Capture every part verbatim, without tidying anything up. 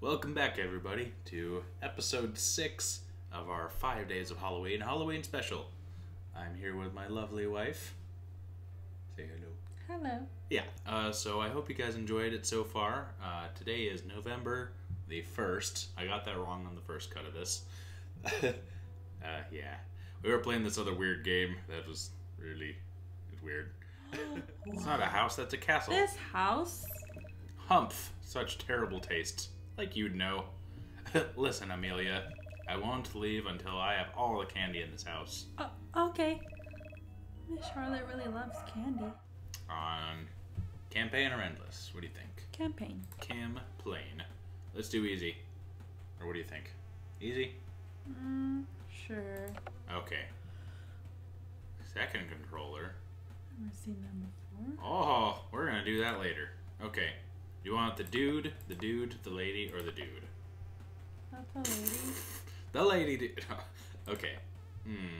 Welcome back, everybody, to episode six of our five days of Halloween Halloween special. I'm here with my lovely wife. Say hello. Hello. Yeah, uh, so I hope you guys enjoyed it so far. Uh, today is November the first. I got that wrong on the first cut of this. uh, yeah. We were playing this other weird game that was really weird. It's not a house, that's a castle. This house? Humph. Such terrible taste. Like you'd know. Listen, Amelia. I won't leave until I have all the candy in this house. Uh, okay. Miss Charlotte really loves candy. On campaign or endless? What do you think? Campaign. Campaign. Let's do easy. Or what do you think? Easy? Mm, sure. Okay. Second controller. Never seen that before. Oh, we're gonna do that later. Okay. You want the dude, the dude, the lady, or the dude? Not the lady. The lady dude. Okay. Hmm.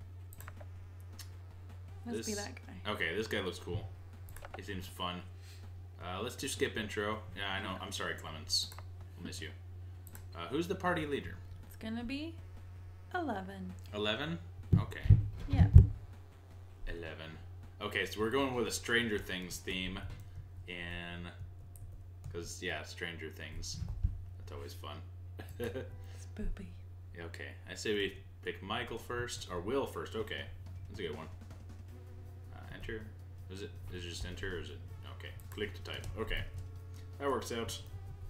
Let's This- be that guy. Okay, this guy looks cool. He seems fun. Uh, let's do skip intro. Yeah, I know. I'm sorry, Clements. We'll miss you. Uh, who's the party leader? It's gonna be eleven. Eleven? Okay. Yeah. Eleven. Okay, so we're going with a Stranger Things theme. And... Because, yeah, Stranger Things. That's always fun. Spoopy. Yeah, okay. I say we pick Michael first, or Will first. Okay. That's a good one. Uh, enter. Is it, is it just enter, or is it... Okay. Click to type. Okay. That works out.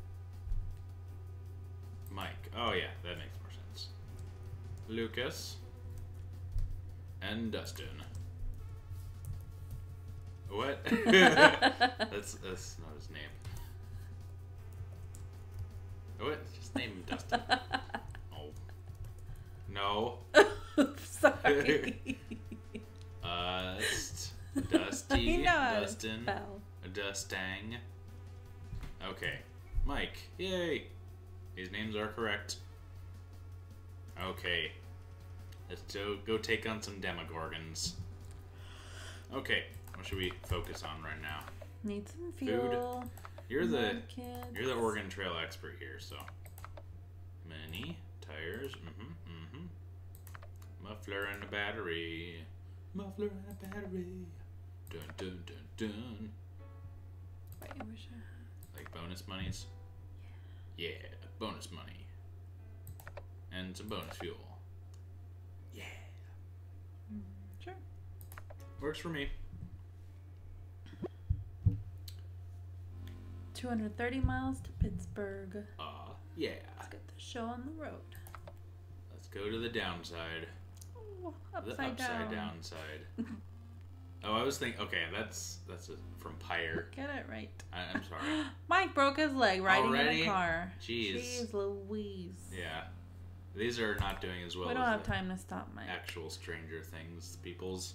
Mike. Oh, yeah. That makes more sense. Lucas. And Dustin. What? that's, that's not his name. What? Just name him Dustin. Oh. No. Sorry. Uh, it's Dusty, I know how to Dustin, spell. Dustang. Okay. Mike. Yay. These names are correct. Okay. Let's go, go take on some Demogorgons. Okay. What should we focus on right now? Need some fuel. You're the Kids. you're the Oregon Trail expert here, so many tires, mm-hmm, mm-hmm. Muffler and a battery, muffler and a battery. Dun dun dun dun. Wait, I wish I had. Like bonus monies. Yeah, bonus money, and some bonus fuel. Yeah, Mm, sure. works for me. two hundred thirty miles to Pittsburgh. Uh, yeah. Let's get the show on the road. Let's go to the downside. Oh, The upside, upside down. downside. Oh, I was thinking. Okay, that's that's a, from Pyre. Get it right. I, I'm sorry. Mike broke his leg riding Already? in a car. Jeez. Jeez Louise. Yeah, these are not doing as well We don't as have the time to stop, Mike. actual Stranger Things peoples.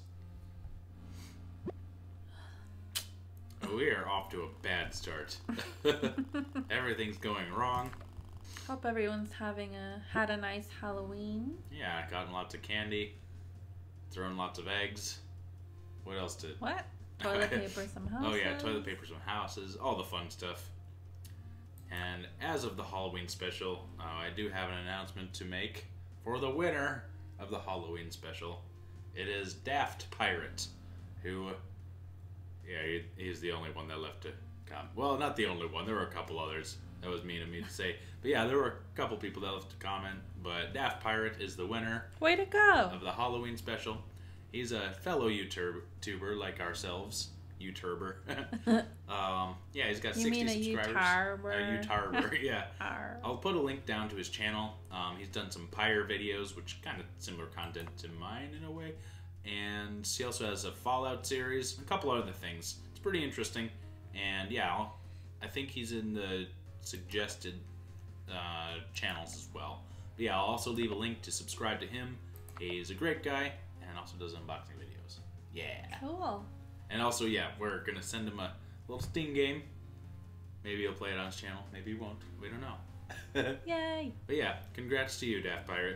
We are off to a bad start. Everything's going wrong. Hope everyone's having a had a nice Halloween. Yeah, gotten lots of candy, thrown lots of eggs. What else did? What? Toilet paper, some houses. Oh yeah, toilet paper, some houses, all the fun stuff. And as of the Halloween special, uh, I do have an announcement to make for the winner of the Halloween special. It is Daft Pirate, who, yeah, he, he's the only one that left to comment. Well, not the only one. There were a couple others. That was mean of me to say. But yeah, there were a couple people that left to comment. But Daft Pirate is the winner Way to go. of the Halloween special. He's a fellow YouTuber like ourselves. YouTuber. um, yeah, he's got You sixty mean a subscribers. YouTuber? A YouTuber, yeah. Arr. I'll put a link down to his channel. Um, he's done some Pyre videos, which kind of similar content to mine in a way. And he also has a Fallout series, a couple other things. It's pretty interesting. And yeah, I'll, I think he's in the suggested uh, channels as well. But yeah, I'll also leave a link to subscribe to him. He's a great guy and also does unboxing videos. Yeah. Cool. And also, yeah, we're going to send him a little Steam game. Maybe he'll play it on his channel. Maybe he won't. We don't know. Yay. But yeah, congrats to you, Daft Pirate.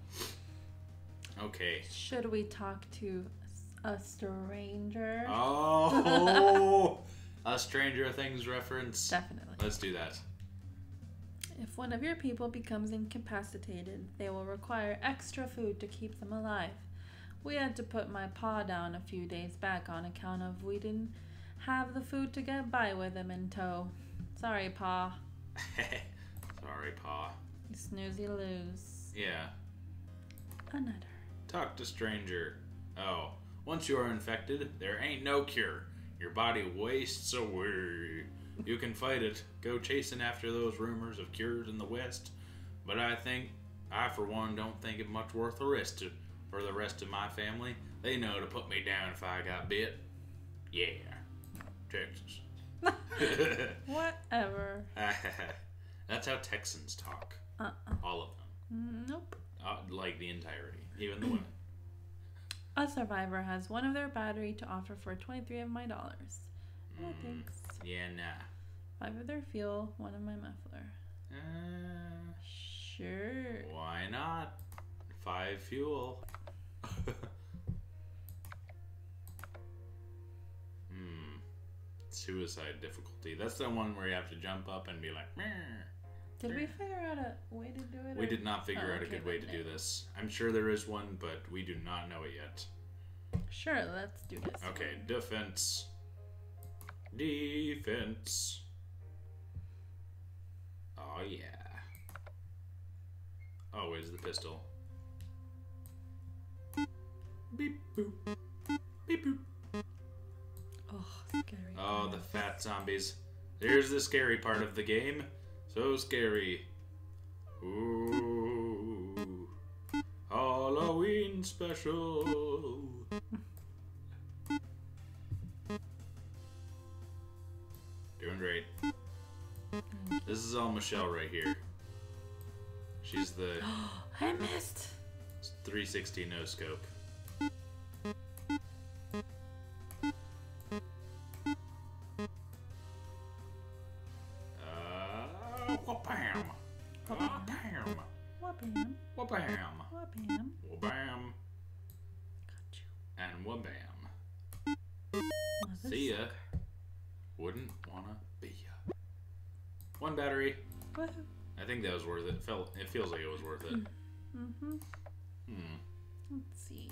Okay. Should we talk to a stranger? Oh, a Stranger Things reference. Definitely. Let's do that. If If one of your people becomes incapacitated, they will require extra food to keep them alive. We had to put my pa down a few days back on account of we didn't have the food to get by with him in tow. Sorry, pa. Sorry, Pa. You snoozy lose. Yeah. Another. Talk to stranger. Oh, once you are infected, there ain't no cure. Your body wastes away. You can fight it. Go chasing after those rumors of cures in the West. But I think, I for one, don't think it much worth the risk to, for the rest of my family. They know to put me down if I got bit. Yeah. Texas. Whatever. That's how Texans talk. Uh-uh. All of them. Nope. Uh, like the entirety. Even the women. A survivor has one of their battery to offer for twenty-three of my dollars. No Mm, thanks. Yeah, nah. Five of their fuel, one of my muffler. Uh, Sure. why not? Five fuel. Hmm. Suicide difficulty. That's the one where you have to jump up and be like, meh. Did we figure out a way to do it? We or- did not figure Oh, out a okay, good way to then do no. this. I'm sure there is one, but we do not know it yet. Sure, let's do this. Okay, one. defense. Defense. Oh, yeah. Always the pistol. Beep boop. Beep boop. Oh, scary. Oh, the fat zombies. Here's the scary part of the game. So scary. Ooh. Halloween special. Doing great. This is all Michelle right here. She's the I missed. three sixty no scope. Uh, wha-bam. Wha-bam. Wha-bam. Wha-bam. Wha-bam. Wha-bam. Got you. And wha-bam. Mother See ya. sucker. Wouldn't wanna be ya. One battery. Woohoo. I think that was worth it. Felt it feels like it was worth it. Mm-hmm. Hmm. Let's see.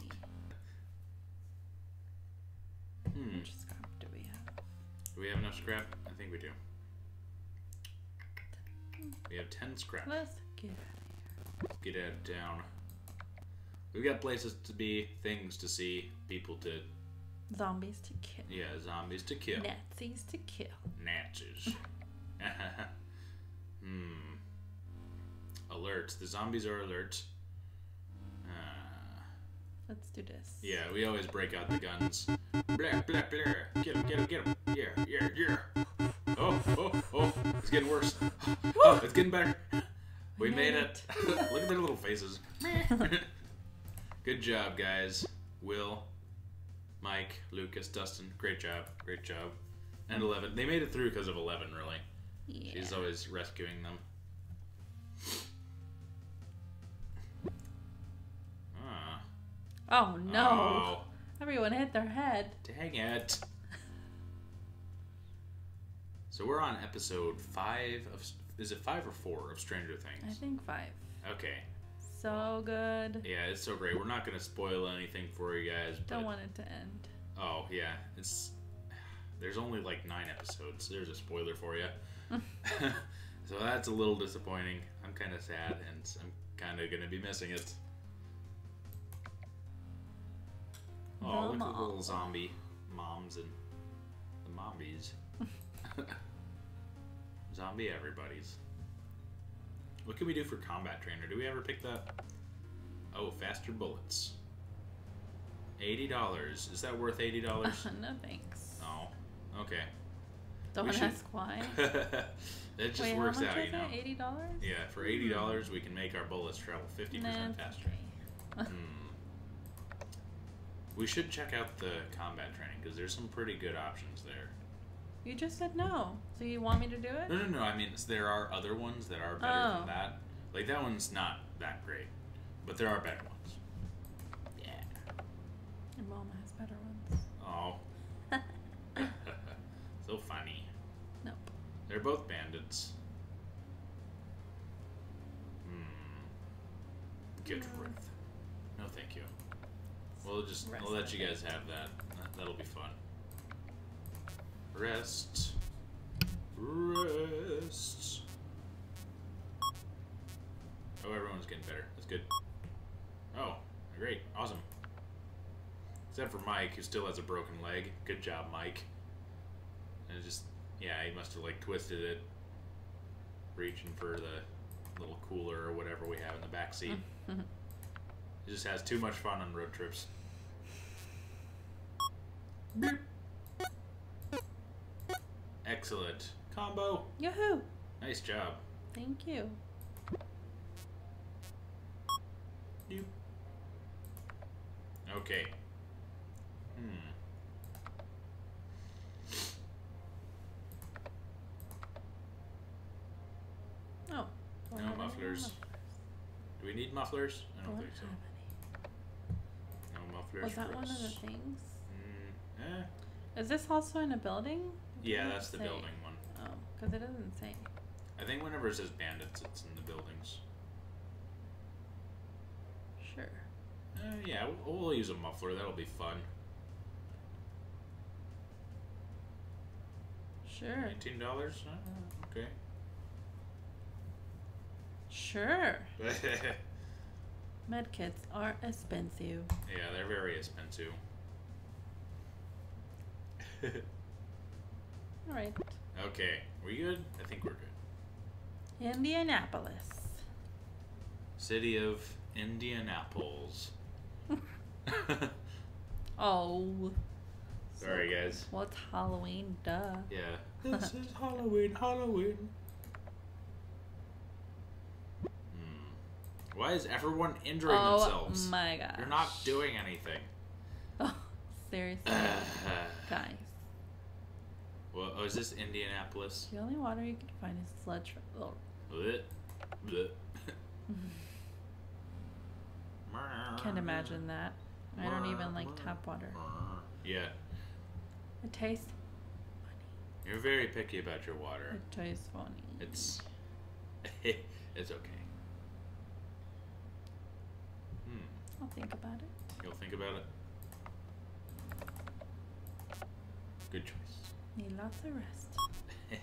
Hmm. How much scrap do we have? Do we have enough scrap? I think we do. We have ten scrap. Let's get out of here. Get it down. We've got places to be, things to see, people to, Zombies to kill. yeah, zombies to kill. Nazis to kill. Nazis. Hmm. Alert. The zombies are alert. Uh, Let's do this. yeah, we always break out the guns. Blah, blah, blah. Get him, get him, get him. Yeah, yeah, yeah. Oh, oh, oh. It's getting worse. Oh, it's getting better. We made it. Look at their little faces. Good job, guys. Will, Mike, Lucas, Dustin. Great job. Great job. And Eleven. They made it through because of Eleven, really. Yeah. She's always rescuing them. Ah. Oh no! Oh, Everyone hit their head. dang it. So we're on episode five of... Is it five or four of Stranger I Things? think five. Okay. So good. Yeah, it's so great. We're not going to spoil anything for you guys. But, Don't want it to end. oh, yeah. It's... There's only like nine episodes. There's a spoiler for you. So that's a little disappointing. I'm kind of sad, and I'm kind of going to be missing it. Oh, The look at the mom. little zombie moms and the mombies. Zombie everybody's. What can we do for combat trainer? Do we ever pick that? Oh, faster bullets. eighty dollars. Is that worth eighty dollars? No thanks. Oh, okay. Don't we should- ask why. It just Wait, works how much out, is you know. it? Eighty dollars? Yeah, for eighty dollars we can make our bullets travel fifty percent faster. Hmm. We should check out the combat training because there's some pretty good options there. You just said no. So you want me to do it? No, no, no. I mean, there are other ones that are better Oh. than that. Like that one's not that great, but there are better ones. Yeah. Your mama has better ones. Oh. So funny. Nope. They're both bandits. Good No. grief. No, thank you. We'll just Rest we'll let of you it. guys have that. that. That'll be fun. Rest. Rest. Oh, everyone's getting better. That's good. Oh, great. Awesome. Except for Mike, who still has a broken leg. Good job, Mike. And it just, yeah, he must have, like, twisted it. Reaching for the little cooler or whatever we have in the back seat. He just has too much fun on road trips. Beep. Excellent. Combo. Yoo-hoo! Nice job. Thank you. You. Okay. Hmm. Oh. don't No have any mufflers. Do we need mufflers? I don't Don't think so. have No mufflers. any. Was that for one of us. the things? Mm, eh. Is this also in a building? It Yeah, doesn't that's the say. building one. Oh, because it doesn't say. I think whenever it says bandits, it's in the buildings. Sure. Uh, yeah, we'll, we'll use a muffler. That'll be fun. Sure. Nineteen dollars. Huh? Okay. Sure. yeah, Medkits are expensive. they're very expensive. Alright. Okay, we good? I think we're good. Indianapolis. City of Indianapolis. Oh. Sorry, guys. What's Halloween? Duh. Yeah. This is Halloween, Halloween. Hmm. Why is everyone injuring Oh themselves? my gosh. You're not doing anything. Oh, seriously. Guys. Well, oh, is this Indianapolis? The only water you can find is sludge. Oh. Blech. Blech. Can't imagine that. I don't even like tap water. Yeah, It tastes you're very picky about your water. It tastes funny. It's it's okay. Hmm. I'll think about it. You'll think about it. Good choice. Need lots of rest.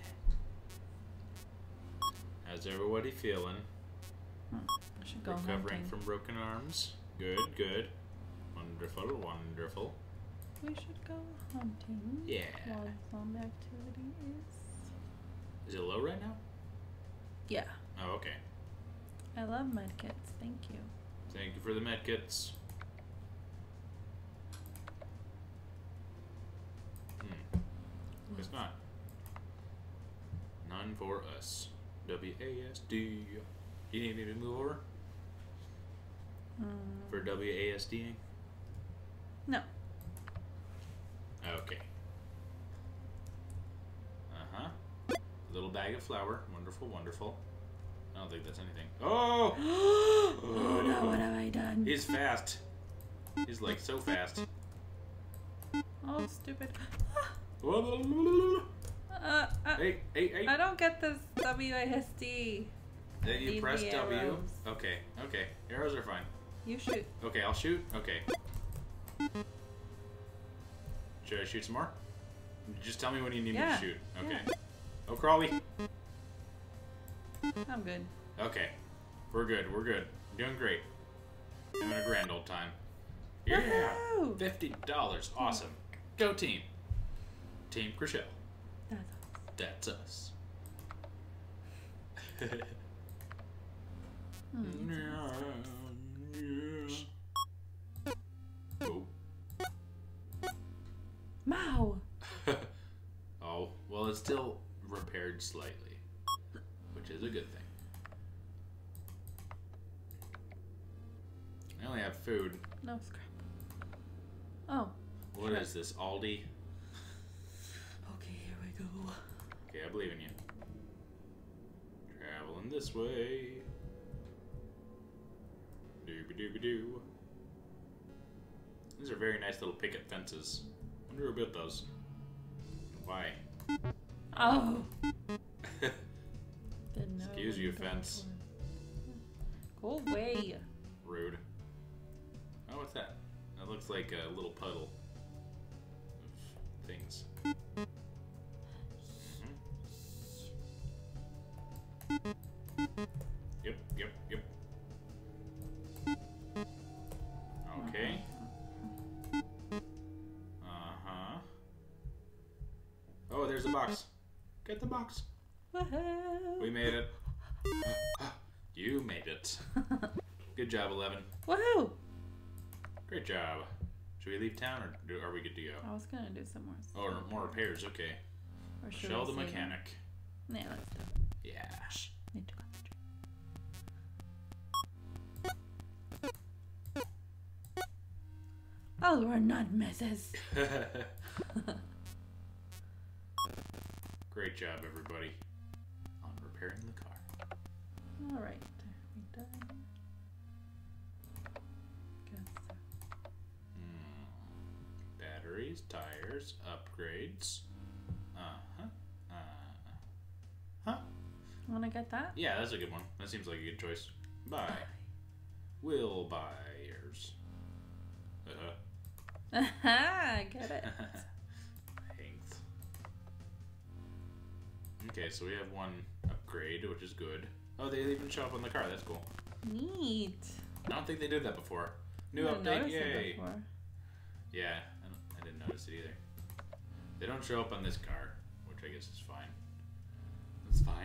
How's everybody feeling? Hmm. I should go Recovering hunting. from broken arms. Good, good. Wonderful, wonderful. We should go hunting. Yeah. While zombie activity is. Is it low right now? Yeah. Oh, okay. I love medkits. Thank you. Thank you for the medkits. Hmm. Guess not. None for us. W A S D. Do you need me to move over Mm, for W A S D? no. Okay. Uh-huh. Little bag of flour. Wonderful, wonderful. I don't think that's anything. Oh! Oh no, what have I done? He's fast. He's like so fast. Oh, stupid. Hey, Uh, uh, hey, hey. I don't get this W A S D. Then you Need press the W. arrows. Okay, okay. Arrows are fine. You shoot. Okay, I'll shoot. Okay. Should I shoot some more? Just tell me when you need Yeah, me to shoot. Okay. yeah. Oh, Crawley. I'm good. Okay. We're good. We're good. Doing great. Having a grand old time. Yeah. Woohoo! Fifty dollars. Awesome. Go team. Team Chriselle. That's That's us. Hmm. Oh. Mow! Oh, well, it's still repaired slightly, which is a good thing. I only have food. No scrap. Oh. What Sure. is this, Aldi? Okay, here we go. Okay, I believe in you. Traveling this way. Dooby dooby doo. These are very nice little picket fences. Wonder who built those. Why? Oh! Didn't know Excuse it you, was going fence. for- Go away. Rude. Oh, what's that? That looks like a little puddle of things. Mm-hmm. Yep, yep, yep. Okay. Uh-huh. Oh, there's a box. Get the box. Woohoo! We made it. You made it. Good job, Eleven. Woohoo! Great job. Should we leave town, or do, are we good to go? I was gonna do some more. Oh, or more repairs. Okay. Or should Michelle we the save it? mechanic. Yeah, let's do it. Yeah. Need to concentrate. Oh, we're not misses. Great job, everybody, on repairing the car. All right, we done. Guess so. Hmm. Batteries, tires, upgrades. Uh-huh. Uh-huh. Wanna get that? Yeah, that's a good one. That seems like a good choice. Buy. Will buyers. Uh-huh. Aha, get it. Thanks. Okay, so we have one upgrade, which is good. Oh, they even show up on the car. That's cool. Neat. I don't think they did that before. New I didn't update, notice it yay! before. Yeah, I, don't, I didn't notice it either. They don't show up on this car, which I guess is fine. That's fine.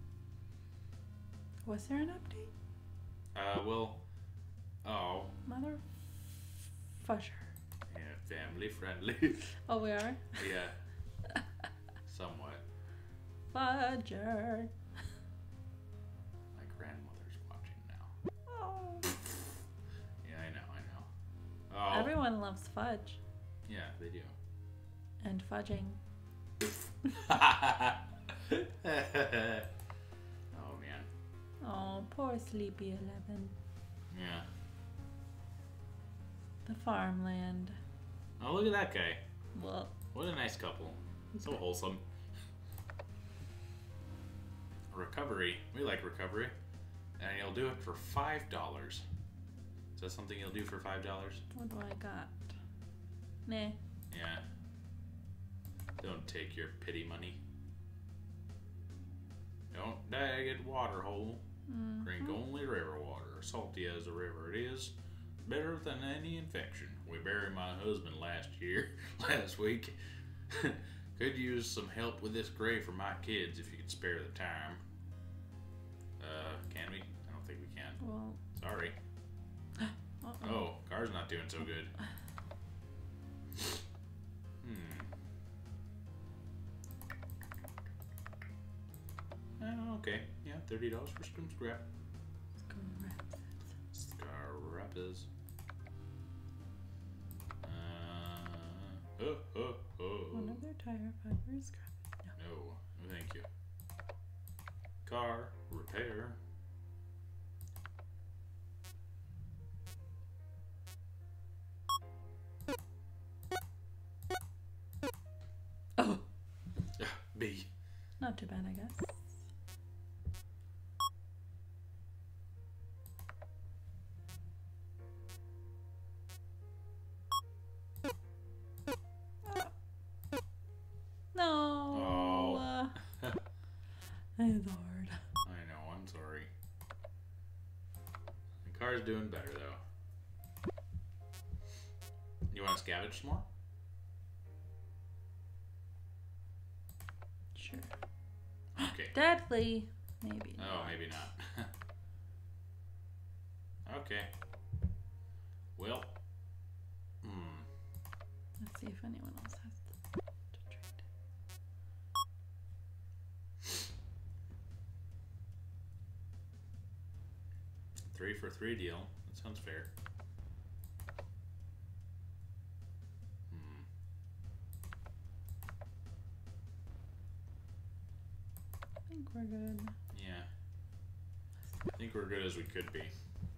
Was there an update? Uh, well, oh, Mother fusher. yeah, family friendly. Oh, we are? Yeah, somewhat. Fudger. My grandmother's watching now. Oh. Yeah, I know, I know. Oh, Everyone loves fudge. yeah, they do. And fudging. Oh man. Oh, poor sleepy Eleven. Yeah. The farmland. Oh, look at that guy. Well, What a nice couple. So wholesome. Recovery. We like recovery. And you'll do it for five dollars. Is that something you'll do for five dollars? what do I got? Nah. Yeah. Don't take your pity money. Don't dig at water hole. Mm. Drink only river water. Salty as a river it is. Better than any infection. We buried my husband last year, last week. Could use some help with this grave for my kids if you could spare the time. Uh, can we? I don't think we can. Well. Sorry. Uh-oh. Oh, car's not doing so good. Hmm. Oh, okay. Yeah, thirty dollars for some scrap. Scrappers. Uh, oh, oh, oh. One of their tire fibers scrapped. No. No, no thank you. Car repair. Oh, B. not too bad, I guess. No. Oh. Uh, it's hard. I know, I'm sorry. The car's doing better though. You want to scavenge some more? Sure. Okay. Deadly. Maybe. Oh, not. maybe not. Okay. Well. Hmm. Let's see if anyone else has to, to trade. Three for three deal. That sounds fair. Hmm. I think we're good. Yeah. I think we're good as we could be.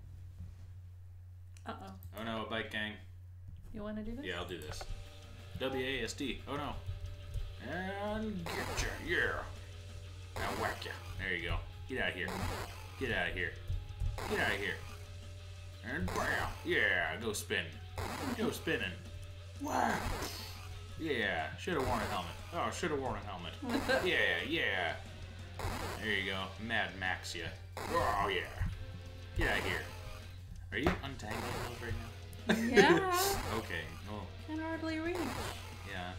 Uh oh. Oh no, a bike gang. You want to do this? Yeah, I'll do this. W A S D. Oh no. And get you. Yeah. Now whack ya. There you go. Get out of here. Get out of here. Get out of here. And bam! Yeah, go spin. Go spinning. Wow! Yeah, should have worn a helmet. Oh, should have worn a helmet. Yeah, yeah. There you go. Mad Max ya. Oh, yeah. Get out of here. Are you untangling those right now? Yeah. Okay. Oh, Can hardly reach. yeah.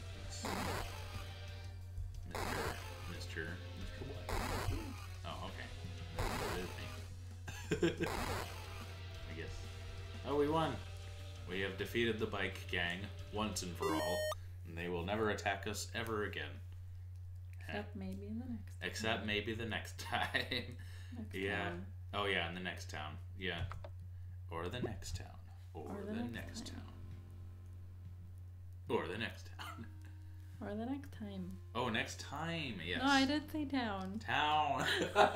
Mister Mister Mister what? Oh, okay. It is me. I guess. Oh, we won. We have defeated the bike gang once and for all, and they will never attack us ever again. Except maybe in the next. Except maybe the next time. Next Yeah. time. Oh yeah, in the next town. Yeah. Or the next town. Or, Or the, the next, next town. time. Or the next town. Or the next time. Oh, next time. Yes. No, I did say town. Town.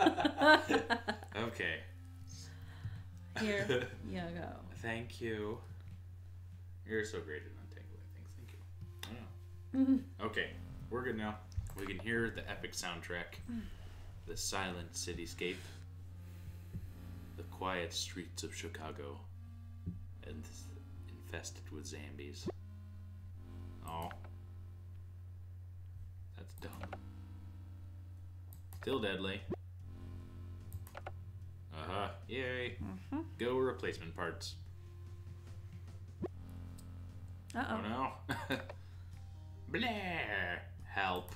Okay. Here you go. Thank you. You're so great at untangling things. Thank you. Oh. Okay, we're good now. We can hear the epic soundtrack, the silent cityscape, the quiet streets of Chicago, and infested with zombies. Oh, that's dumb. Still deadly. Uh huh. Yay. Mm-hmm. Go replacement parts. Uh Oh oh. no. Blah. Help.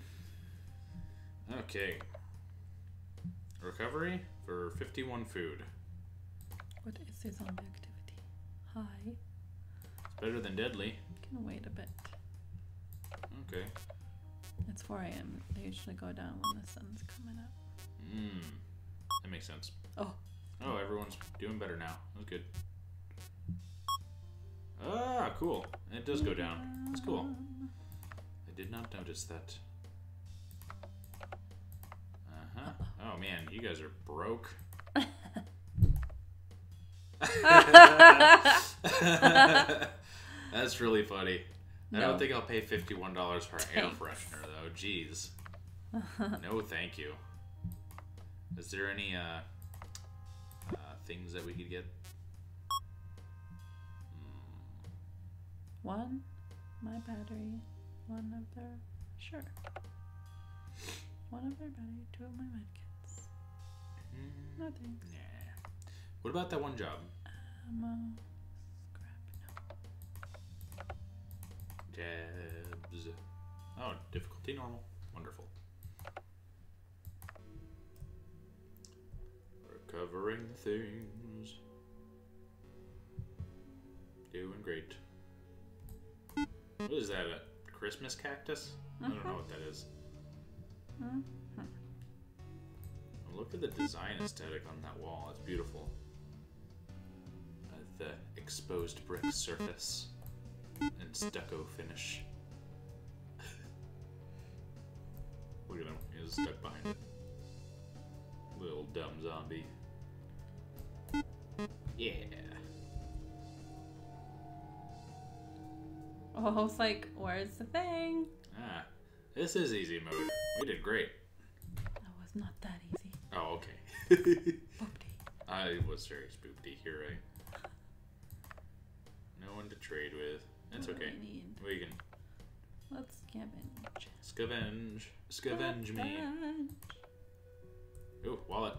Okay. Recovery for fifty-one food. What is this zombie activity? Hi. It's better than deadly. Can wait a bit. Okay. It's four a.m. They usually go down when the sun's coming up. Mmm. That makes sense. Oh. Oh, everyone's doing better now. That's good. Ah, cool. It does go down. That's cool. I did not notice that. Uh-huh. Oh man, you guys are broke. That's really funny. I No. don't think I'll pay fifty-one dollars for an air Thanks. freshener though. Jeez. No, thank you. Is there any uh, uh things that we could get? One, my battery. One of their. Sure. One of their battery. Two of my medkits. Mm, No thanks. nah. What about that one job? Ammo. Scrap. No. Jabs. Oh, difficulty normal. Wonderful. Recovering things. Doing great. What is that? A Christmas cactus? I don't know what that is. Mm-hmm. Look at the design aesthetic on that wall. It's beautiful. Uh, the exposed brick surface and stucco finish. Look at him. He's stuck behind it. Little dumb zombie. Yeah. Oh, it's like, where's the thing? Ah, this is easy mode. We did great. That was not that easy. Oh, okay. Boopty. I was very spooked. You're right. No one to trade with. That's What do okay. I need? We can Let's scavenge. scavenge. Scavenge me. Scavenge. Ooh, wallet.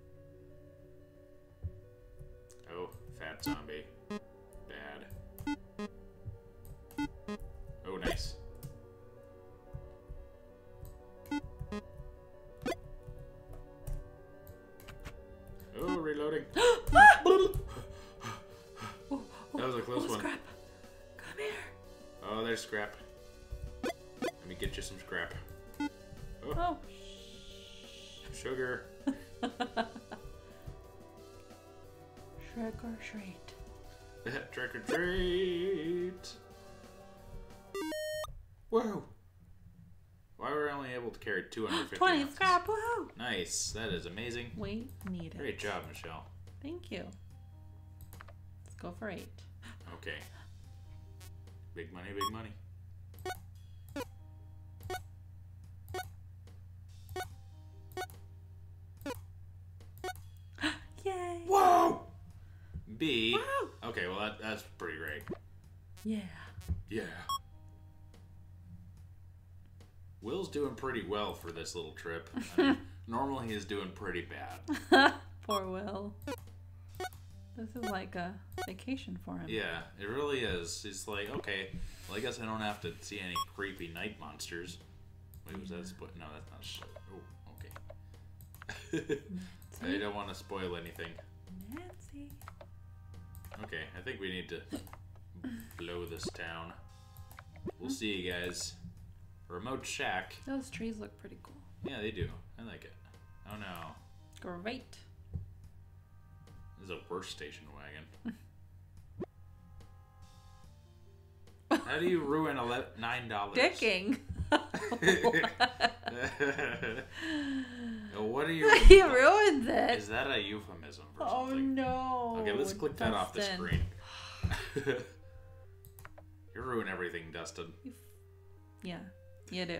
Oh, fat zombie. Bad. Oh, nice. Oh, reloading. Oh, oh, That was a close oh, one. Scrap. Come here. Oh, there's scrap. Let me get you some scrap. Oh, Oh. sugar. Shrek or Shrate. Trick or treat. Whoa. Why were we only able to carry two hundred fifty twenty ounces? scrap. Woohoo. Nice. That is amazing. We need it. Great job, Michelle. Thank you. Let's go for eight. Okay. Big money, big money. Yay. Whoa! B. Wow. Okay, well that that's pretty great. Yeah. Yeah. Will's doing pretty well for this little trip. I mean, normally he's doing pretty bad. Poor Will. This is like a vacation for him. Yeah, it really is. He's like, okay, well, I guess I don't have to see any creepy night monsters. Wait, was that a spoil? No, that's not. Sh- oh, okay. I don't want to spoil anything. Nancy. Okay, I think we need to blow this town. We'll see you guys. Remote shack. Those trees look pretty cool. Yeah, they do. I like it. Oh no. Great. This is a worse station wagon. How do you ruin ele- nine dollars? Dicking. What are you? He ruins it. Is that a euphemism for Oh something? no. Okay, let's click that off the Dustin. screen. You ruin everything, Dustin. Yeah, you do.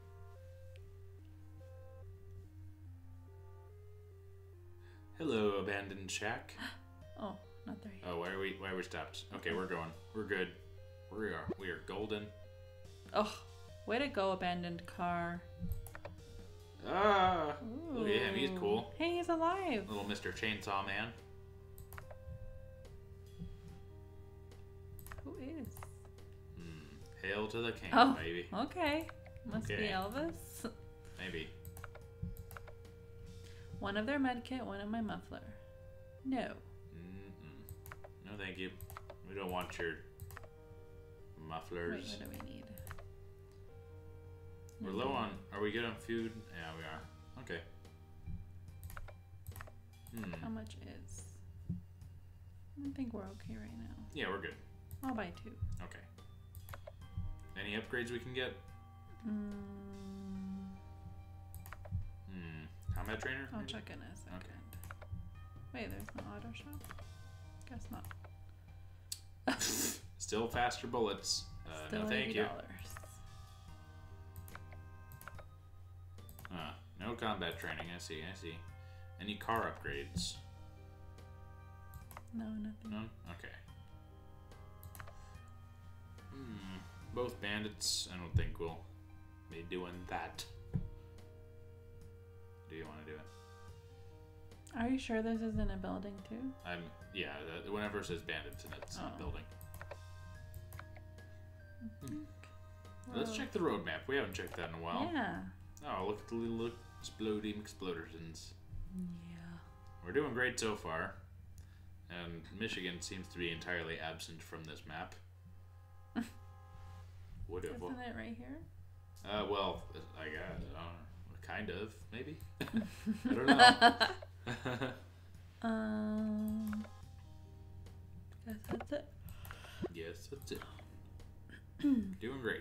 Hello, abandoned shack. Oh, not there yet. Oh, why are we? Why are we stopped? Okay, we're going. We're good. We are. We are golden. Oh, way to go, abandoned car. Ah! Look at him. He's Ooh. cool. Hey, he's alive. Little Mister Chainsaw Man. Who is? Hmm. Hail to the king, Oh, baby. okay. Must Okay. be Elvis. Maybe. One of their medkit, one of my muffler. No. Mm-mm. No, thank you. We don't want your Wait, mufflers. what do we need? We're low on. Are we good on food? Yeah, we are. Okay. How Hmm. much is? I think we're okay right now. Yeah, we're good. I'll buy two. Okay. Any upgrades we can get? Mm, Hmm. Combat trainer? I'll maybe? check in a second. Wait, there's no auto shop? Guess not. Still faster bullets. Uh, Still no, thank eighty you. dollars. Uh, no combat training. I see. I see. Any car upgrades? No, nothing. None? Okay. Hmm. Both bandits. I don't think we'll be doing that. Do you want to do it? Are you sure this isn't a building too? I'm. Yeah. The, whenever it says bandits and it's not Oh. building. Well, Let's check the roadmap. We haven't checked that in a while. Yeah. Oh, look at the little exploding explosions. Yeah. We're doing great so far. And Michigan seems to be entirely absent from this map. Whatever. Isn't it right here? Uh, well, I guess. Uh, kind of, maybe. I don't know. Um. Guess that's it. Yes, that's it. Doing great.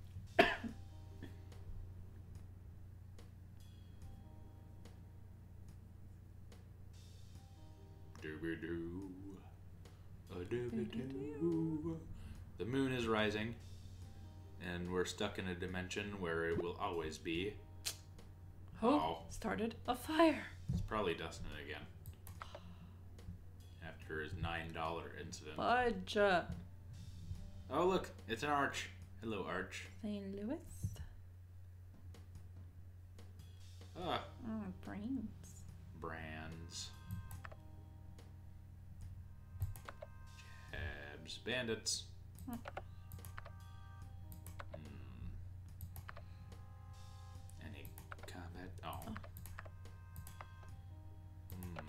Dooby-doo. A dooby-doo. The moon is rising, and we're stuck in a dimension where it will always be. Oh, Oh. started a fire. It's probably Dustin again. After his nine dollar incident. Fudge. Oh, look, it's an arch. Hello, arch. Saint Louis. Ah, Oh, brains. brands. Jabs. Bandits. Hmm. Hmm. Any combat? Oh. Hmm.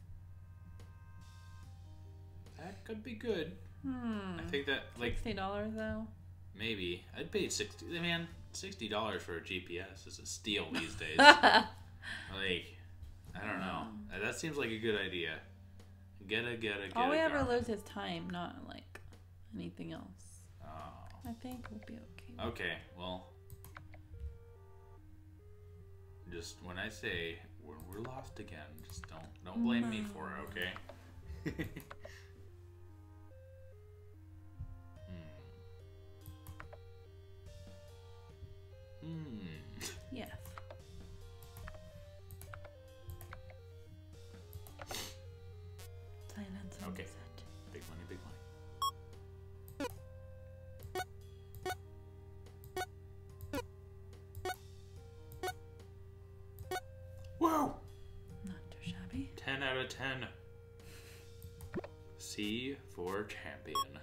That could be good. Hmm. I think that, like, Sixty dollars though. maybe. I'd pay sixty. Man, sixty dollars for a G P S is a steal these days. Like, I don't know. Uh, That seems like a good idea. Get a get a get All a we ever gar- lose is time, not like anything else. Oh. I think we'll be okay. Okay, well, just when I say we're, we're lost again, just don't don't blame me for it, okay? hmm. Hmm. Yes. Silence. Okay. use it. Big money, big money. Whoa! Not too shabby. ten out of ten. C for champion.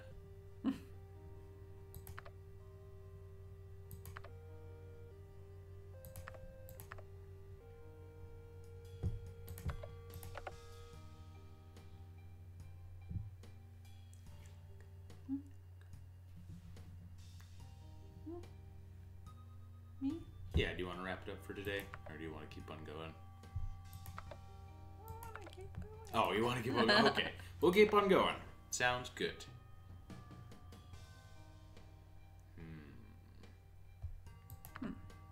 Me? Yeah, do you want to wrap it up for today? Or do you want to keep on going? I wanna keep going. Oh, you want to keep on going? Okay. We'll keep on going. Sounds good. Hmm.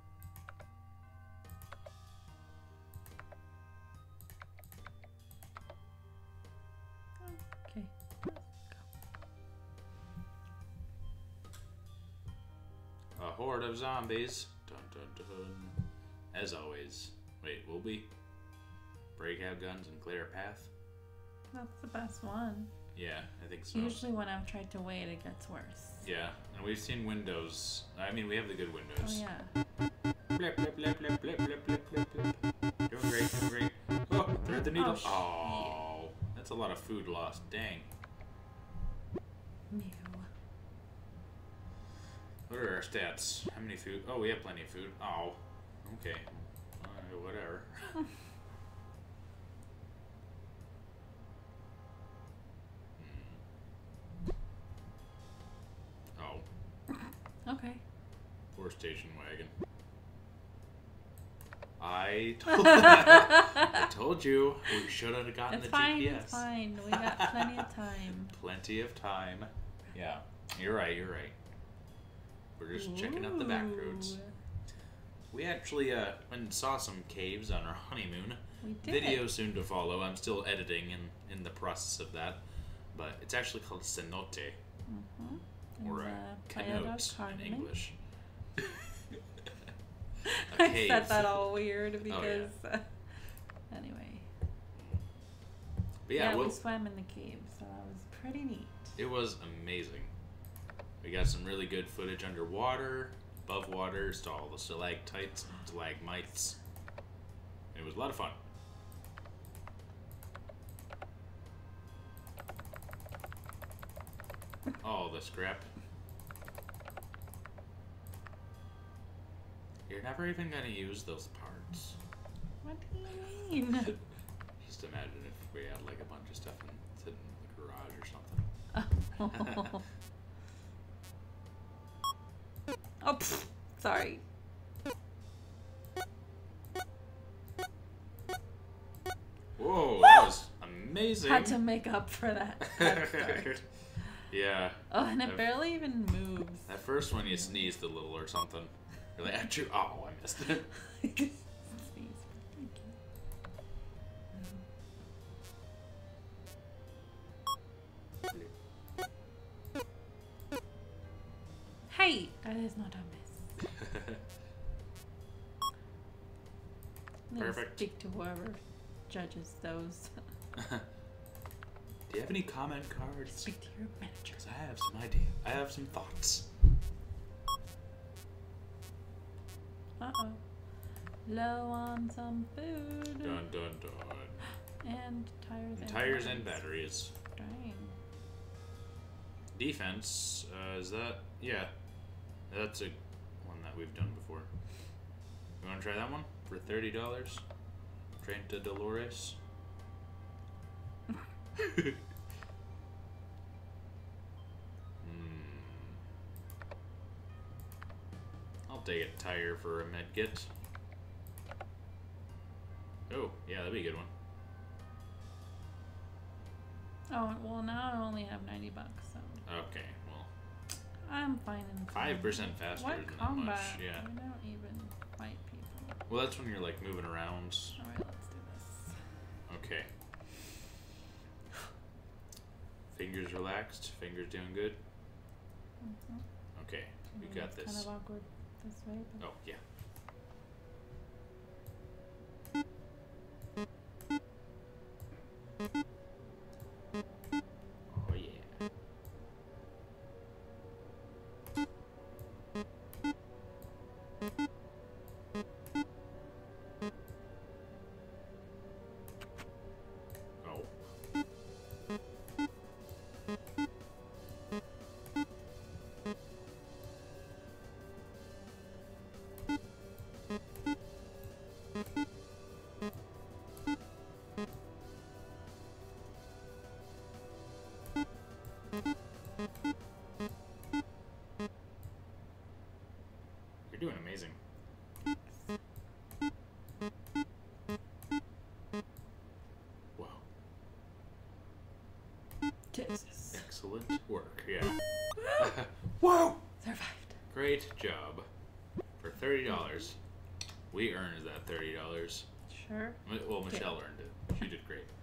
Okay. A horde of zombies. Dun dun dun. As always. Wait, will we break out guns and clear a path? That's the best one. Yeah, I think so. Usually when I've tried to wait, it gets worse. Yeah, and we've seen windows. I mean, we have the good Oh windows. yeah. Blip, blip, blip, blip, blip, blip, blip, blip, blip. Doing great, doing great. Oh, thread the needle. Oh, Oh, that's a lot of food lost. Dang. Mew. What are our stats? How many food? Oh, we have plenty of food. Oh, okay. Uh, whatever. Oh, Okay. poor station wagon. I told, I told you we should have gotten It's the fine, G P S. it's fine. We got plenty of time. Plenty of time. Yeah, you're right. You're right. We're just checking out the back roads. Ooh, We actually uh, went and saw some caves on our honeymoon. We did. Video soon to follow. I'm still editing and in the process of that, but it's actually called cenote Mm-hmm. or uh, canote in English. A I cave. said that all weird yeah. because. uh, anyway. But yeah, yeah well, we swam in the cave, so that was pretty neat. it was amazing. We got some really good footage underwater, above water, saw all the stalactites, stalagmites. It was a lot of fun. Oh, the scrap. You're never even gonna use those parts. What do you mean? Just imagine if we had like a bunch of stuff in, sitting in the garage or something. Oh, oh pfft, sorry. Whoa, that was amazing. Had to make up for that. that start. Yeah. Oh, and it That- barely even moves. That first one you sneezed a little or something. You're like, achoo, oh, I missed it. Sneeze. Thank you. Hey, that is not a miss. I'm gonna Perfect. Speak to whoever judges those. Do you have any comment cards? Speak to your manager. Because I have some idea. I have some thoughts. Uh oh. Low on some food. Dun dun dun. And tires and Tires and batteries. batteries. Dang. Defense, uh, is that? Yeah. That's a one that we've done before. You want to try that one for thirty dollars? Treinta Dolores. Hmm. I'll take a tire for a med kit. Oh, yeah, that'd be a good one. Oh, well, now I only have ninety bucks, so Okay, well, I'm fine in five percent faster What than that combat? much. Yeah. I don't even fight people. Well, that's when you're like moving around. Alright, let's do this. Okay. Fingers relaxed. Fingers doing good. Mhm. Okay, we Mm, got it's this. kind of awkward this way, but Oh, yeah. You're doing amazing. Wow. Jesus. Excellent work, yeah. Whoa! Survived. Great job. For thirty dollars. We earned that thirty dollars. Sure. Well, Michelle earned it. She did great.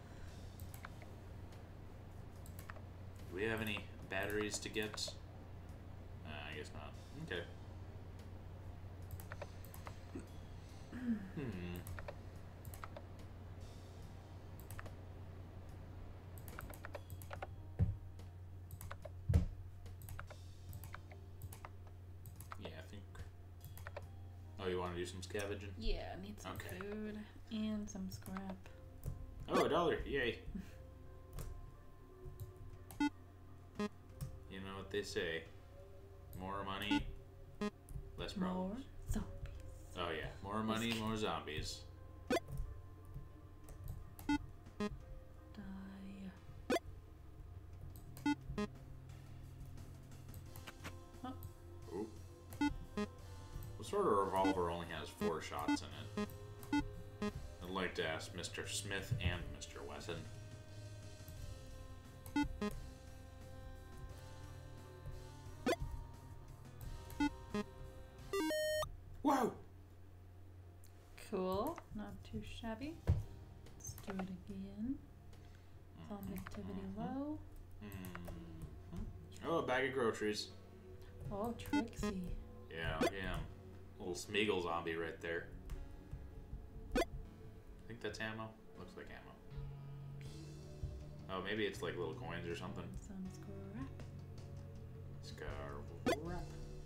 Do we have any batteries to get? Uh, I guess not. Okay. Hmm. Yeah, I think. Oh, you want to do some scavenging? Yeah, I need some Okay. food and some scrap. Oh, a dollar! Yay! You know what they say: more money, less More problems. zombies. Oh yeah, more money, more zombies. Die. Oh, Ooh. What sort of revolver only has four shots in it? I'd like to ask Mister Smith and Mister Wesson. Whoa! cool. Not too shabby. Let's do it again. Zombie activity low. Mhm. Oh, a bag of groceries. Oh, Trixie. Yeah, yeah. Little Smeagol zombie right there. I think that's ammo. Looks like ammo. Oh, maybe it's like little coins or something. Some scrap. Scrap.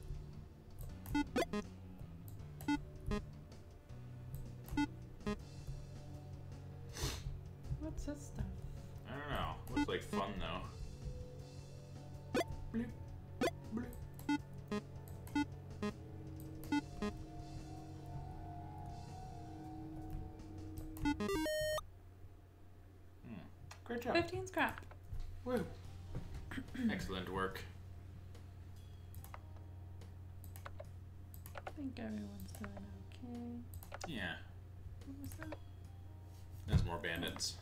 What's this stuff? I don't know. Looks like fun though. Bloop, bloop. Hmm. Great job. Fifteen scrap. Woo. Excellent work. I think everyone's doing okay. Yeah. What was that? There's more bandits.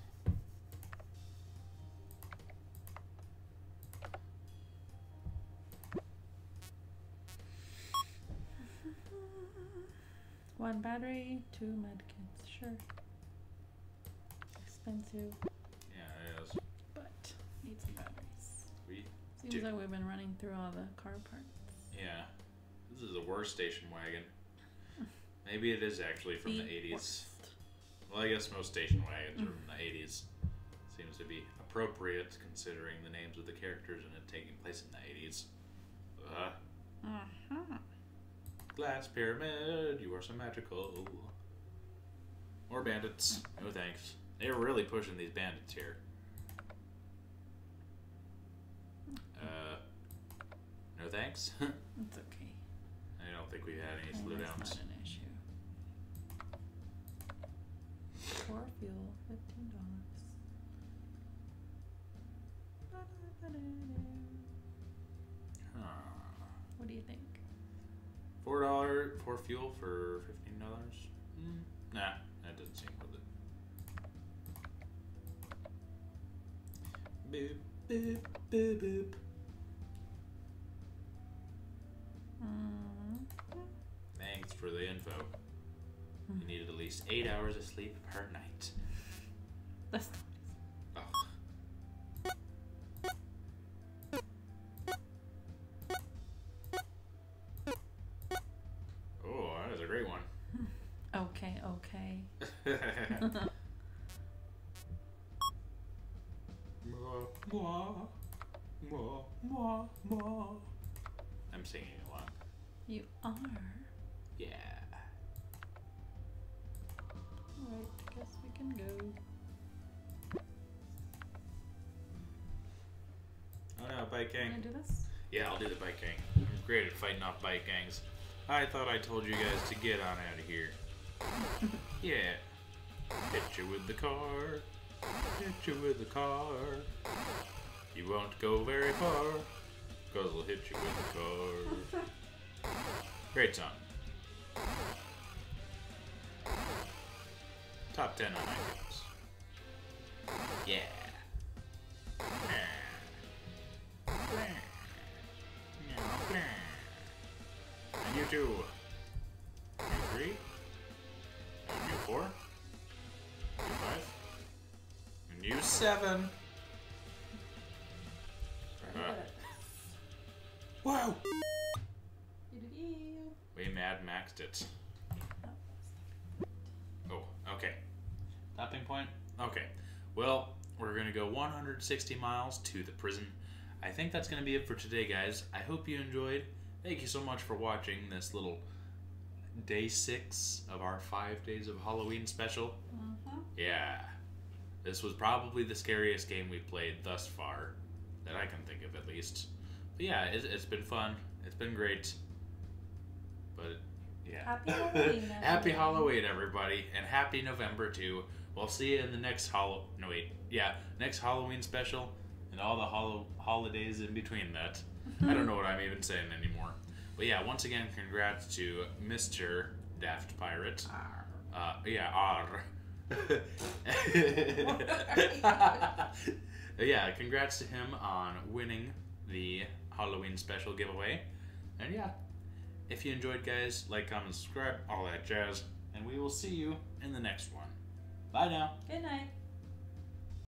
One battery, two medkits. Sure. Expensive, Yeah, it is. but need some batteries. We, Seems Dude. like we've been running through all the car parts. yeah. This is the worst station wagon. Maybe it is actually from the eighties. worst. Well, I guess most station wagons are from the eighties. Seems to be appropriate considering the names of the characters and it taking place in the eighties. Uh, Uh-huh. glass pyramid, you are so magical. More bandits. No thanks. They're really pushing these bandits here. Uh, no thanks. It's okay. I don't think we've had any And that's slowdowns. not an issue. Core fuel, fifteen dollars. Huh. What do you think? Four dollar for fuel for fifteen dollars. Mm, nah, that doesn't seem worth it. Boop boop boop boop. Mm-hmm. Thanks for the info. You needed at least eight hours of sleep per night. That's not Oh. Oh, that is a great one. okay, okay. Mwah, mwah, mwah, mwah, mwah. I'm singing along. You are. Yeah. Alright, guess we can go. Oh no, bike gang. Can I do this? Yeah, I'll do the bike gang. I'm great at fighting off bike gangs. I thought I told you guys to get on out of here. Yeah. Hit you with the car. Hit you with the car. You won't go very far, cause I'll hit you with a car. Great song. Top ten on iTunes. Yeah. And you two. You three. And you four. You five. And you seven. Uh, whoa! We Mad Maxed it. Oh, okay. Stopping point? Okay. Well, we're going to go one hundred sixty miles to the prison. I think that's going to be it for today, guys. I hope you enjoyed. Thank you so much for watching this little day six of our five days of Halloween special. Mm-hmm. Yeah. This was probably the scariest game we've played thus far, that I can think of at least. But yeah, it, it's been fun. It's been great. But yeah. Happy Halloween, Happy Halloween, everybody. And happy November, too. We'll see you in the next Hall... No, wait. Yeah, next Halloween special and all the hol- holidays in between that. I don't know what I'm even saying anymore. But yeah, once again, congrats to Mister Daft Pirate. Uh, yeah, R. Yeah, congrats to him on winning the Halloween special giveaway. And yeah, if you enjoyed, guys, like, comment, subscribe, all that jazz. And we will see you in the next one. Bye now. Good night.